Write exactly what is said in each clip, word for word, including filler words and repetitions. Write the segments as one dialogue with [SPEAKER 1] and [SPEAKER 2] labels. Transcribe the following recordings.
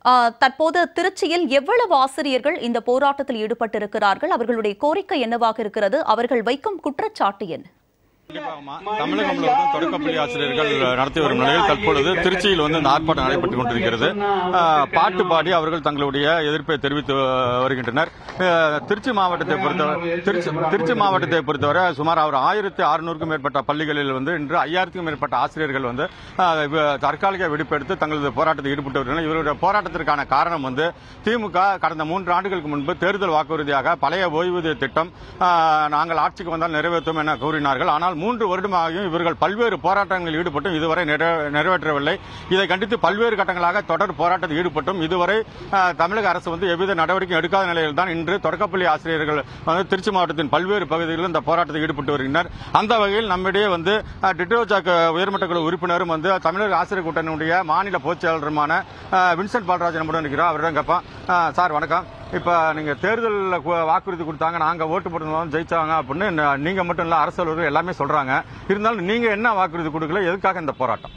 [SPEAKER 1] தற்போது திருச்சியில் எவ்வளவு ஆசிரியர்கள் இந்த போராட்டத்தில் ஈடுபட்டிருக்கிறார்கள்? அவர்களுடைய கோரிக்கை என்னவாக இருக்கிறது? அவர்கள் வைக்கும் குற்றச்சாட்டு என்ன?
[SPEAKER 2] தமிழகம் முழுவதும் தொடக்கப்பள்ளி ஆசிரியர்கள் நடத்தி வரும் நிலையில் தற்பொழுது திருச்சியில் வந்து இந்த ஆர்ப்பாட்டம் நடைபெற்றுக் கொண்டிருக்கிறது. பாட்டு பாடி அவர்கள் தங்களுடைய எதிர்ப்பை தெரிவித்து வருகின்றனர். திருச்சி மாவட்டத்தை பொறுத்தவரை திருச்சி மாவட்டத்தை பொறுத்தவரை சுமார் அவர் ஆயிரத்தி அறுநூறுக்கும் மேற்பட்ட பள்ளிகளில் வந்து இன்று ஐயாயிரத்துக்கும் மேற்பட்ட ஆசிரியர்கள் வந்து தற்காலிக விடுப்பெடுத்து தங்களது போராட்டத்தில் ஈடுபட்டு வருகின்றனர். இவருடைய போராட்டத்திற்கான காரணம் வந்து திமுக கடந்த மூன்று ஆண்டுகளுக்கு முன்பு தேர்தல் வாக்குறுதியாக பழைய ஓய்வூதிய திட்டம் நாங்கள் ஆட்சிக்கு வந்தால் நிறைவேற்றும் என கூறினார்கள். ஆனால் மூன்று வருடமாகவும் இவர்கள் பல்வேறு போராட்டங்களில் ஈடுபட்டும் இதுவரை நிறைவேற்றவில்லை. இதை கண்டித்து பல்வேறு கட்டங்களாக தொடர் போராட்டத்தில் ஈடுபட்டும் இதுவரை தமிழக அரசு வந்து எவ்வித நடவடிக்கை எடுக்காத நிலையில் தான் இன்று தொடக்கப்பள்ளி ஆசிரியர்கள் வந்து திருச்சி மாவட்டத்தின் பல்வேறு பகுதிகளில் இந்த போராட்டத்தில் ஈடுபட்டு வருகின்றனர். அந்த வகையில் நம்மிடையே வந்து டிட்டோஜாக் உயர்மட்ட குழு உறுப்பினரும் வந்து தமிழக ஆசிரியர் கூட்டணியுடைய மாநில பொதுச் செயலாளருமான வின்சென்ட் பால்ராஜ் நம்முடன் இருக்கிறோம். அவரிடம் கேட்போம். சார் வணக்கம். இப்ப நீங்க தேர்தலில் வாக்குறுதி கொடுத்தாங்க, நாங்க ஓட்டு போட்டு ஜெயிச்சாங்க அப்படின்னு நீங்க மட்டும் இல்ல அரசு அலுவலர்கள் எல்லாமே சொல்றாங்க. இருந்தாலும் நீங்க என்ன வாக்குறுதி கொடுக்கல? எதுக்காக இந்த போராட்டம்?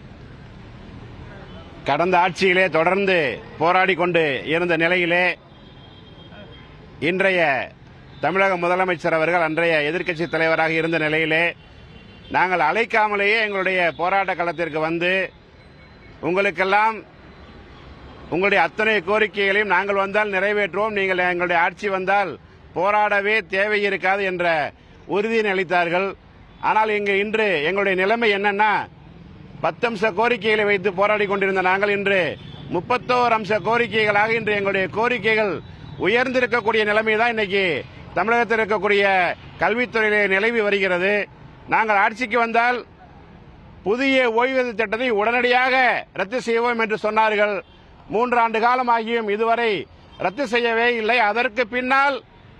[SPEAKER 3] கடந்த ஆட்சியிலே தொடர்ந்து போராடி கொண்டு இருந்த நிலையிலே இன்றைய தமிழக முதலமைச்சர் அவர்கள் அன்றைய எதிர்க்கட்சி தலைவராக இருந்த நிலையிலே நாங்கள் அழைக்காமலேயே எங்களுடைய போராட்ட களத்திற்கு வந்து உங்களுக்கெல்லாம் உங்களுடைய அத்தனை கோரிக்கைகளையும் நாங்கள் வந்தால் நிறைவேற்றுவோம், நீங்கள் எங்களுடைய ஆட்சி வந்தால் போராடவே தேவை இருக்காது என்ற உறுதியை அளித்தார்கள். ஆனால் இங்கு இன்று எங்களுடைய நிலைமை என்னன்னா, பத்து அம்ச கோரிக்கைகளை வைத்து போராடி கொண்டிருந்த நாங்கள் இன்று முப்பத்தோரு அம்ச கோரிக்கைகளாக இன்று எங்களுடைய கோரிக்கைகள் உயர்ந்திருக்கக்கூடிய நிலைமை தான் இன்னைக்கு தமிழகத்தில் இருக்கக்கூடிய கல்வித்துறையிலே நிலவி வருகிறது. நாங்கள் ஆட்சிக்கு வந்தால் புதிய ஓய்வூதிய திட்டத்தை உடனடியாக ரத்து செய்வோம் என்று சொன்னார்கள். மூன்று ஆண்டு காலம் ஆகியும் இதுவரை ரத்து செய்யவே இல்லை. அதற்கு பின்னால்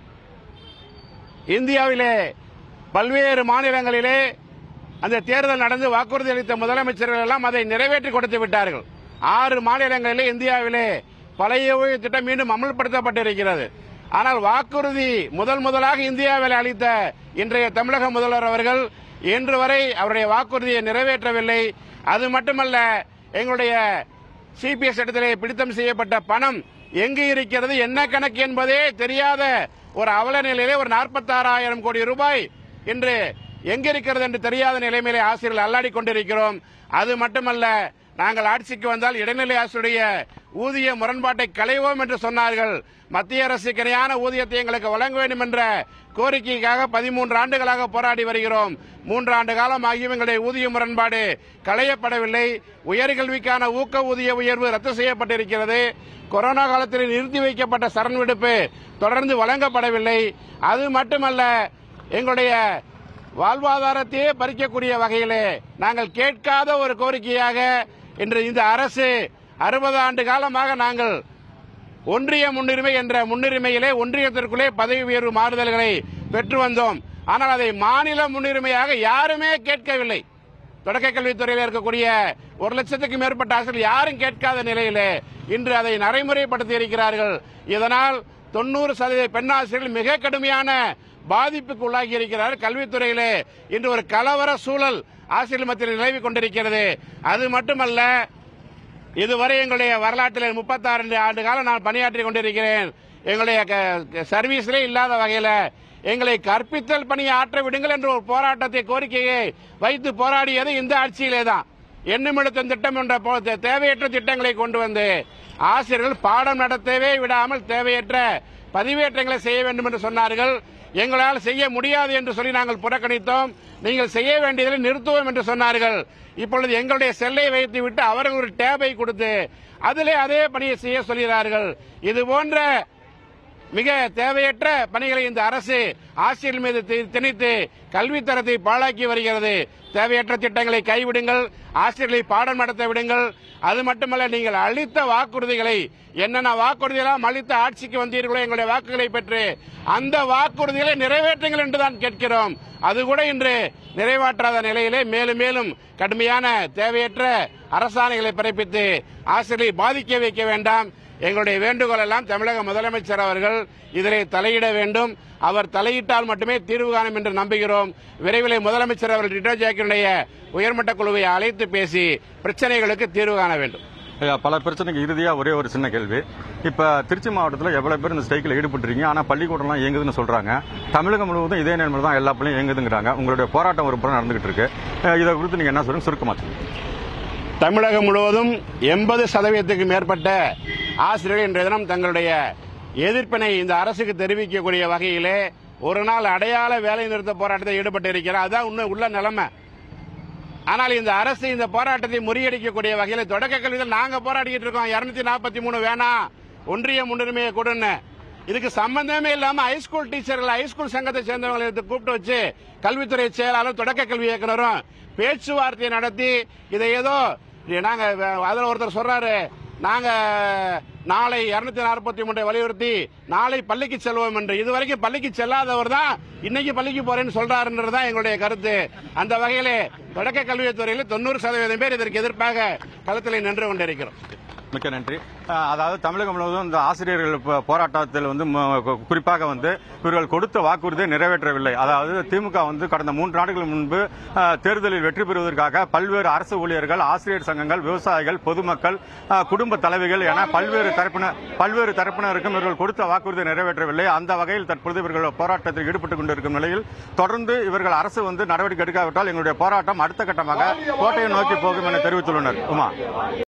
[SPEAKER 3] இந்தியாவிலே பல்வேறு மாநிலங்களிலே அந்த தேர்தல் நடந்து வாக்குறுதி அளித்த முதலமைச்சர்கள் எல்லாம் அதை நிறைவேற்றி கொடுத்து விட்டார்கள். ஆறு மாநிலங்களிலே இந்தியாவிலே பழைய ஓய்வு திட்டம் மீண்டும் அமல்படுத்தப்பட்டிருக்கிறது. ஆனால் வாக்குறுதி முதல் முதலாக இந்தியாவில் அளித்த இன்றைய தமிழக முதல்வர் அவர்கள் இன்று வரை அவருடைய வாக்குறுதியை நிறைவேற்றவில்லை. அது மட்டுமல்ல, எங்களுடைய சிபிஎஸ் இடத்திலே பிடித்தம் செய்யப்பட்ட பணம் எங்கு இருக்கிறது, என்ன கணக்கு என்பதே தெரியாத ஒரு அவல நிலையிலே ஒரு நாற்பத்தி ஆறாயிரம் கோடி ரூபாய் இன்று எங்க இருக்கிறது என்று தெரியாத நிலைமையிலே ஆசிரியர்கள் அல்லாடி கொண்டிருக்கிறோம். அது மட்டுமல்ல, நாங்கள் ஆட்சிக்கு வந்தால் இடைநிலை ஆசிரியருடைய ஊதிய முரண்பாட்டை களைவோம் என்று சொன்னார்கள். மத்திய அரசுக்கு இணையான ஊதியத்தை எங்களுக்கு வழங்க வேண்டும் என்ற கோரிக்கைக்காக பதிமூன்று ஆண்டுகளாக போராடி வருகிறோம். மூன்று ஆண்டு காலம் ஆகியும் எங்களுடைய ஊதிய முரண்பாடு களையப்படவில்லை. உயர்கல்விக்கான ஊக்க ஊதிய உயர்வு ரத்து செய்யப்பட்டிருக்கிறது. கொரோனா காலத்தில் நிறுத்தி வைக்கப்பட்ட சரண் விடுப்பு தொடர்ந்து வழங்கப்படவில்லை. அது மட்டுமல்ல, எங்களுடைய வாழ்வாதாரத்தையே பறிக்கக்கூடிய வகையிலே நாங்கள் கேட்காத ஒரு கோரிக்கையாக இன்று இந்த அரசு அறுபது ஆண்டு காலமாக நாங்கள் ஒன்றிய முன்னுரிமை என்ற முன்னுரிமையிலே ஒன்றியத்திற்குள்ளே பதவி உயர்வு மாறுதல்களை பெற்று வந்தோம். ஆனால் அதை மாநில முன்னுரிமையாக யாருமே கேட்கவில்லை. தொடக்க கல்வித்துறையில் இருக்கக்கூடிய ஒரு லட்சத்துக்கும் மேற்பட்ட ஆசிரியர்கள் யாரும் கேட்காத நிலையிலே இன்று அதை நடைமுறைப்படுத்தி இருக்கிறார்கள். இதனால் தொண்ணூறு சதவீத பெண் ஆசிரியர்கள் மிக கடுமையான பாதிப்புக்கு உள்ளாகி இருக்கிறார்கள். கல்வித்துறையிலே இன்று ஒரு கலவர சூழல் ஆசிரியர் மத்தியில் நிலவி கொண்டிருக்கிறது. அது மட்டுமல்ல, இதுவரை எங்களுடைய வரலாற்றில் முப்பத்தாறு ஆண்டு காலம் நான் பணியாற்றி கொண்டிருக்கிறேன். எங்களுடைய சர்வீஸிலே இல்லாத வகையில் எங்களை கற்பித்தல் பணியை ஆற்ற விடுங்கள் என்ற ஒரு போராட்டத்தை கோரிக்கையை வைத்து போராடியது இந்த ஆட்சியிலே தான். எண்ணுமிழுத்தம் திட்டம் என்ற தேவையற்ற திட்டங்களை கொண்டு வந்து ஆசிரியர்கள் பாடம் நடத்தவே விடாமல் தேவையற்ற பதிவேற்றங்களை செய்ய வேண்டும் என்று சொன்னார்கள். எங்களால் செய்ய முடியாது என்று சொல்லி நாங்கள் புறக்கணித்தோம். நீங்கள் செய்ய வேண்டியதை நிறுத்துவோம் என்று சொன்னார்கள். இப்பொழுது எங்களுடைய செல்லை வைத்து விட்டு அவர்கள் ஒரு டேபை கொடுத்து அதிலே அதே பணியை செய்ய சொல்கிறார்கள். இது போன்ற மிக தேவையற்ற பணிகளை இந்த அரசு ஆசிரியர்கள் மீது திணித்து கல்வித்தரத்தை பாழாக்கி வருகிறது. தேவையற்ற திட்டங்களை கைவிடுங்கள், ஆசிரியர்களை பாடம் நடத்த விடுங்கள். அது மட்டுமல்ல, நீங்கள் அளித்த வாக்குறுதிகளை என்னென்ன வாக்குறுதியெல்லாம் அளித்த ஆட்சிக்கு வந்தீர்களோ எங்களுடைய வாக்குகளை பெற்று அந்த வாக்குறுதிகளை நிறைவேற்றுங்கள் என்றுதான் கேட்கிறோம். அது கூட இன்று நிறைவேற்றாத நிலையிலே மேலும் மேலும் கடுமையான தேவையற்ற அரசாணைகளை பிறப்பித்து ஆசிரியர்களை பாதிக்க வைக்க வேண்டாம். எங்களுடைய வேண்டுகோள் எல்லாம் தமிழக முதலமைச்சர் அவர்கள் இதிலே தலையிட வேண்டும். அவர் தலையிட்டால் மட்டுமே தீர்வு காணும் என்று நம்புகிறோம். விரைவில் முதலமைச்சர் அவர்கள் டிட்டோஜாக்கினுடைய உயர்மட்ட குழுவை அழைத்து பேசி பிரச்சனைகளுக்கு தீர்வு காண வேண்டும்.
[SPEAKER 2] பல பிரச்சனைக்கு இறுதியா ஒரே ஒரு சின்ன கேள்வி. இப்ப திருச்சி மாவட்டத்தில் எவ்வளவு பேர் இந்த ஸ்ட்ரைக்கில் ஈடுபட்டுருக்கீங்க? ஆனா பள்ளிக்கூடம்லாம் இயங்குதுன்னு சொல்றாங்க. தமிழகம் முழுவதும் இதே நிலைமை தான் எல்லா பள்ளியும் இயங்குதுங்கிறாங்க. உங்களுடைய போராட்டம் ஒரு புறம் நடந்துகிட்டு இருக்கு. இதை குறித்து நீங்க என்ன சொல்லுங்க, சுருக்கமா சொல்லுங்க.
[SPEAKER 3] தமிழகம் முழுவதும் எண்பது சதவீதத்துக்கு மேற்பட்ட ஆசிரியர்கள் இன்றைய தினம் தங்களுடைய எதிர்ப்பினை இந்த அரசுக்கு தெரிவிக்கக்கூடிய வகையிலே ஒரு நாள் அடையாள வேலை நிறுத்த போராட்டத்தில் ஈடுபட்டு இருக்கிறார். அதுதான் உண்மை உள்ள நிலைமை. ஆனால் இந்த அரசு இந்த போராட்டத்தை முறியடிக்கக்கூடிய வகையில் தொடக்க கல்வியில் நாங்க போராடிக்கிட்டு இருக்கோம். இருநூத்தி நாற்பத்தி மூணு வேணாம், ஒன்றிய முன்னுரிமையை கொடுன்னு. இதுக்கு சம்பந்தமே இல்லாம ஹைஸ்கூல் டீச்சர்கள், ஹைஸ்கூல் சங்கத்தை சேர்ந்தவங்களை கூப்பிட்டு வச்சு கல்வித்துறை செயலாளர், தொடக்க கல்வி இயக்குனரும் பேச்சுவார்த்தை நடத்தி இதை ஏதோ நாங்க அதுல ஒருத்தர் சொல்றாரு, நாங்க நாளை இருநூத்தி நாற்பத்தி மூன்றை வலியுறுத்தி நாளை பள்ளிக்கு செல்வோம் என்று. இதுவரைக்கும் பள்ளிக்கு செல்லாதவர் தான் இன்னைக்கு பள்ளிக்கு போறேன்னு சொல்றாருன்றதுதான் எங்களுடைய கருத்து. அந்த வகையிலே தொடக்க கல்வித்துறையில் தொண்ணூறு சதவீதம் பேர் இதற்கு எதிர்ப்பாக களத்தில் நின்று கொண்டிருக்கிறோம்.
[SPEAKER 2] மிக்க நன்றி. அதாவது தமிழகம் முழுவதும் இந்த ஆசிரியர்கள் போராட்டத்தில் வந்து குறிப்பாக வந்து இவர்கள் கொடுத்த வாக்குறுதியை நிறைவேற்றவில்லை. அதாவது திமுக வந்து கடந்த மூன்று நாட்கள் முன்பு தேர்தலில் வெற்றி பெறுவதற்காக பல்வேறு அரசு ஊழியர்கள், ஆசிரியர் சங்கங்கள், விவசாயிகள், பொதுமக்கள், குடும்ப தலைவிகள் என பல்வேறு தரப்பினர் பல்வேறு தரப்பினருக்கும் இவர்கள் கொடுத்த வாக்குறுதியை நிறைவேற்றவில்லை. அந்த வகையில் தற்பொழுது இவர்கள் போராட்டத்தில் ஈடுபட்டுக் கொண்டிருக்கும் நிலையில் தொடர்ந்து இவர்கள் அரசு வந்து நடவடிக்கை எடுக்காவிட்டால் எங்களுடைய போராட்டம் அடுத்த கட்டமாக கோட்டையை நோக்கி போகும் என தெரிவித்துள்ளனர். உமா.